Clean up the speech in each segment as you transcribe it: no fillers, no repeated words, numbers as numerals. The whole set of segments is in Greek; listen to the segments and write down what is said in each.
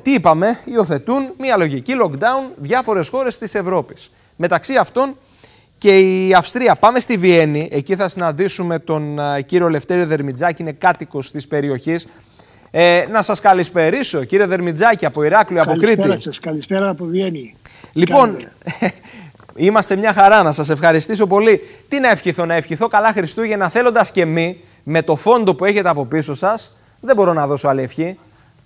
τι είπαμε, υιοθετούν μια λογική lockdown διάφορες χώρες της Ευρώπης. Μεταξύ αυτών και η Αυστρία. Πάμε στη Βιέννη, εκεί θα συναντήσουμε τον κύριο Λευτέριο Δερμιτζάκη, είναι κάτοικος της περιοχής. Να σας καλησπερίσω, κύριε Δερμιτζάκη, από Ηράκλειο, από Κρήτη. Καλησπέρα σας, καλησπέρα από Βιέννη. Λοιπόν, είμαστε μια χαρά, να σας ευχαριστήσω πολύ. Τι να ευχηθώ, να ευχηθώ καλά Χριστούγεννα, θέλοντας και μη, με το φόντο που έχετε από πίσω σας, δεν μπορώ να δώσω άλλη ευχή.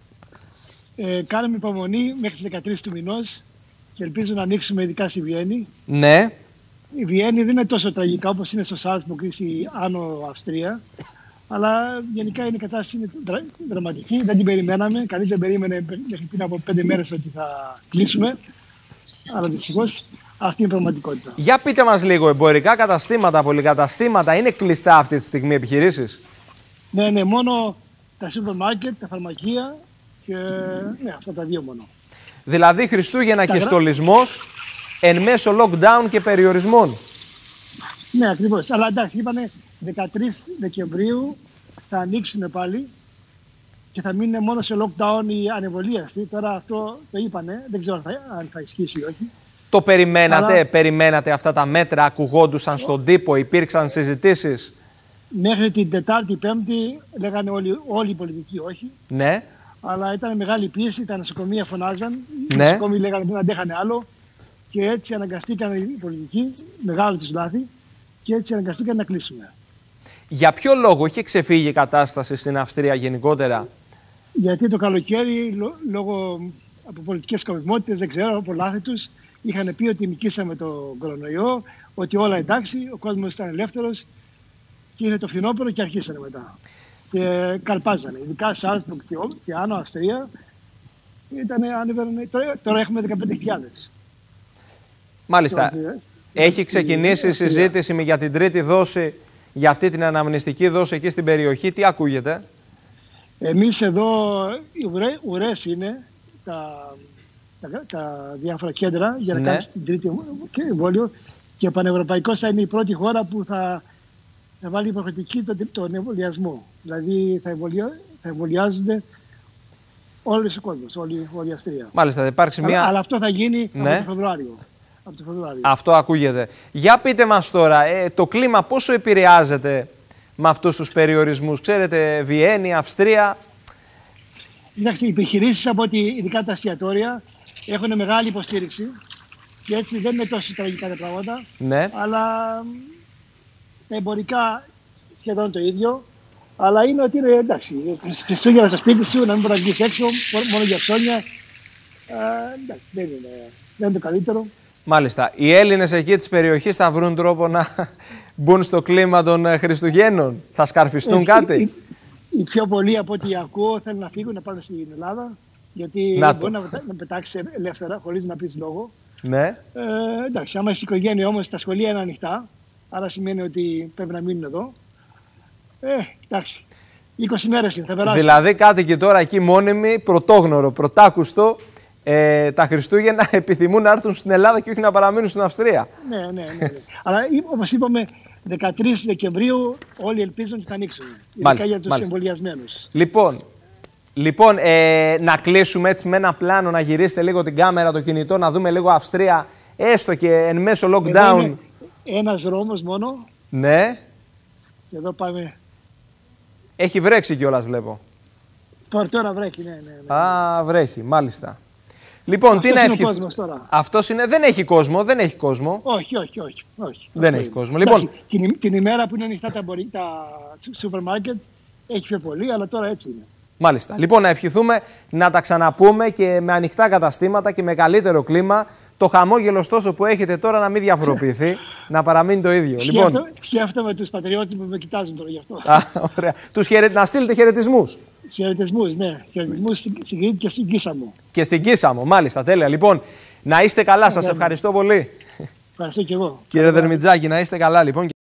Κάναμε υπομονή μέχρι τις 13 του μηνός και ελπίζω να ανοίξουμε ειδικά στη Βιέννη. Ναι. Η Βιέννη δεν είναι τόσο τραγικά όπως είναι στο Σάλτσμπουργκ ή στη Άνω Αυστρία, αλλά γενικά η κατάσταση είναι δραματική. Δεν την περιμέναμε. Κανείς δεν περίμενε μέχρι πριν από 5 μέρες ότι θα κλείσουμε. Αλλά δυστυχώς αυτή είναι η πραγματικότητα. Για πείτε μας λίγο, εμπορικά καταστήματα, πολυκαταστήματα, είναι κλειστά αυτή τη στιγμή επιχειρήσεις? Ναι, μόνο τα σούπερ μάρκετ, τα φαρμακεία και ναι, αυτά τα δύο μόνο. Δηλαδή Χριστούγεννα και στολισμός εν μέσω lockdown και περιορισμών. Ναι, ακριβώς. Αλλά εντάξει, είπανε 13 Δεκεμβρίου θα ανοίξουν πάλι και θα μείνουν μόνο σε lockdown οι ανεμβολίαστοι. Τώρα αυτό το είπανε, δεν ξέρω αν θα ισχύσει ή όχι. Το περιμένατε αυτά τα μέτρα, ακουγόντουσαν στον τύπο, υπήρξαν συζητήσεις? Μέχρι την Τετάρτη, Πέμπτη λέγανε όλοι οι πολιτικοί όχι. Ναι. Αλλά ήταν μεγάλη πίεση, τα νοσοκομεία φωνάζαν, Ναι. οι νοσοκομεία λέγανε δεν αντέχανε άλλο και έτσι αναγκαστήκαν οι πολιτικοί, μεγάλο τους λάθη, και έτσι αναγκαστήκαν να κλείσουμε. Για ποιο λόγο είχε ξεφύγει η κατάσταση στην Αυστρία γενικότερα? Γιατί το καλοκαίρι, λόγω από πολιτικές σκοπιμότητες, δεν ξέρω, από λάθη τους, είχαν πει ότι νικήσαμε τον κορονοϊό, ότι όλα εντάξει, ο κόσμος ήταν ελεύθερος και ήρθε το φθινόπωρο και αρχίσανε μετά. Και καλπάζανε, ειδικά Σάλτσμπουργκ και Άνω Αυστρία, ανέβαινε, τώρα έχουμε 15.000. Μάλιστα. Έχει ξεκινήσει η συζήτηση για την τρίτη δόση, για αυτή την αναμνηστική δόση εκεί στην περιοχή. Τι ακούγεται? Εμείς εδώ, ουρές είναι τα διάφορα κέντρα για να κάνεις την τρίτη εμβόλιο και πανευρωπαϊκός θα είναι η πρώτη χώρα που θα βάλει υποχρεωτική τον εμβολιασμό. Δηλαδή θα εμβολιάζονται όλος ο κόσμος, όλη η Αυστρία. Μάλιστα, θα υπάρξει μια... Αλλά αυτό θα γίνει από το Φεβρουάριο. Αυτό ακούγεται. Για πείτε μας τώρα, το κλίμα πόσο επηρεάζεται με αυτούς τους περιορισμούς? Ξέρετε, Βιέννη, Αυστρία. Κοιτάξτε, οι επιχειρήσεις από ότι ειδικά τα εστιατόρια έχουν μεγάλη υποστήριξη και έτσι δεν είναι τόσο τραγικά τα πράγματα. Ναι. Αλλά τα εμπορικά σχεδόν το ίδιο. Αλλά είναι ότι είναι εντάξει. Χριστούγεννα στο σπίτι σου, να μην μπορεί να βγεις έξω, μόνο για ψώνια. Εντάξει, δεν είναι το καλύτερο. Μάλιστα. Οι Έλληνες εκεί της περιοχής θα βρουν τρόπο να μπουν στο κλίμα των Χριστουγέννων? Θα σκαρφιστούν κάτι? Οι πιο πολλοί από ό,τι ακούω θέλουν να φύγουν, να πάνε στην Ελλάδα. Γιατί μπορεί να πετάξει ελεύθερα, χωρίς να πεις λόγο. Ναι. Εντάξει, άμα έχει οικογένεια όμως, τα σχολεία είναι ανοιχτά. Άρα σημαίνει ότι πρέπει να μείνουν εδώ. Εντάξει. 20 μέρες είναι, θα περάσει. Δηλαδή κάτοικοι τώρα εκεί μόνιμοι, πρωτόγνωρο, πρωτάκουστο, τα Χριστούγεννα επιθυμούν να έρθουν στην Ελλάδα και όχι να παραμείνουν στην Αυστρία. Ναι. Αλλά όπως είπαμε, 13 Δεκεμβρίου όλοι ελπίζουν ότι θα ανοίξουν. Ειδικά για τους εμβολιασμένους. Λοιπόν, να κλείσουμε έτσι με ένα πλάνο, να γυρίσετε λίγο την κάμερα, το κινητό, να δούμε λίγο Αυστρία, έστω και εν μέσω lockdown. Ένας δρόμος μόνο. Ναι. Και εδώ πάμε. Έχει βρέξει κιόλας, βλέπω. Τώρα βρέχει, ναι. Α, βρέχει, μάλιστα. Λοιπόν, τι να ευχηθώ. Αυτός είναι. Δεν έχει κόσμο, Όχι. Δεν έχει κόσμο. Λοιπόν, την ημέρα που είναι ανοιχτά τα σούπερ μάρκετ έχει πιο πολύ, αλλά τώρα έτσι είναι. Μάλιστα. Λοιπόν, να ευχηθούμε να τα ξαναπούμε και με ανοιχτά καταστήματα και με καλύτερο κλίμα. Το χαμόγελο ωστόσο που έχετε τώρα να μην διαφοροποιηθεί, να παραμείνει το ίδιο. Σκέφτομαι τους πατριώτες που με κοιτάζουν τώρα γι' αυτό. Ωραία. Να στείλετε χαιρετισμούς. Χαιρετισμούς, ναι. Χαιρετισμούς στην Κρήτη και στην Κίσαμο. Και στην Κίσαμο, μάλιστα. Τέλεια. Λοιπόν, να είστε καλά. Σας ευχαριστώ πολύ. Ευχαριστώ και εγώ. Κύριε Δερμιτζάκη, να είστε καλά, λοιπόν.